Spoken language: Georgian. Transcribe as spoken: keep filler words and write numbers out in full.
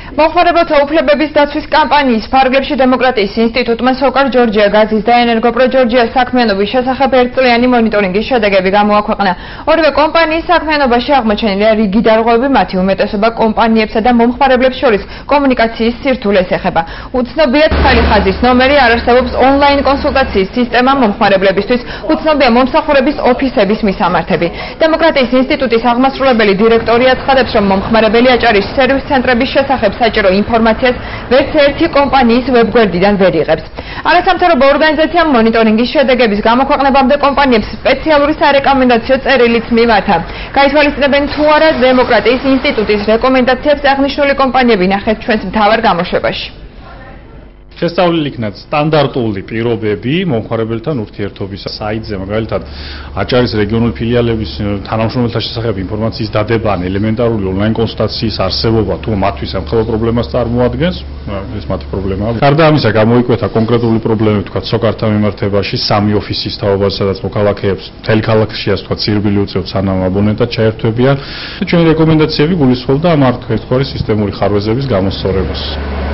მომხმარებელთა უფლებების დაცვის კამპანიის ფარგლებში დემოკრატიის ინსტიტუტმა სოკარ ჯორჯია გაზის და ენერგოპრო ჯორჯიას საქმიანობის შესახებ ერთწლიანი მონიტორინგის შედეგები გამოაქვეყნა. ორივე კომპანიის საქმიანობაში აღმოჩენილია რიგი დარღვევები, მათი უმეტესობა კომპანიებსა და მომხმარებლებს შორის კომუნიკაციის სირთულეს ეხება. უცნობია ცხელი ხაზის ნომერი, არ არსებობს ონლაინ კონსულტაციის სისტემა მომხმარებლებისთვის, უცნობია მომსახურების ოფისების მისამართები. დემოკრატიის ინსტიტუტის აღმასრულებელი დირექტორი აცხადებს, რომ მომხმარებელი აჭარის სერვის ცენტრების შესახებ საჭირო ინფორმაციას ვერც ერთი კომპანიის ვებგვერდიდან ვერ იღებს. არასამთავრობო ორგანიზაციამ მონიტორინგის შედეგების გამოქვეყნებამდე კომპანიებს სპეციალური სარეკომენდაციო წერილიც მიმართა. გაითვალისწინებენ თუ არა დემოკრატიის ინსტიტუტის რეკომენდაციებს აღნიშნული კომპანიები ნახეთ ჩვენს მთავარ გამოშვებაში. შესწავლილი იქნა სტანდარტული პირობები მომხმარებელთან ურთიერთობის საიტზე, მაგალითად, აჭარის რეგიონული ფილიალების თანამშრომელთა შესახებ ინფორმაციის დადება, ელემენტარული ონლაინ კონსულტაციის არსებობა, თუ მათთვის ემთხვევა პრობლემას წარმოადგენს, ეს მათი პრობლემაა. გარდა ამისა, გამოიკვეთა კონკრეტული პრობლემები, თქვა სოკართან მიმართებაში, სამი ოფისის თაობას, სადაც მოქალაქეებს მთელ ქალაქში, ასე თქვა, ცირბილი უწევთ, სანამ აბონენტად ჩაერთვებიან. ჩვენი რეკომენდაციები გულისხმობდა ამ არტყის სისტემური ხარვეზების გამოსწორებას.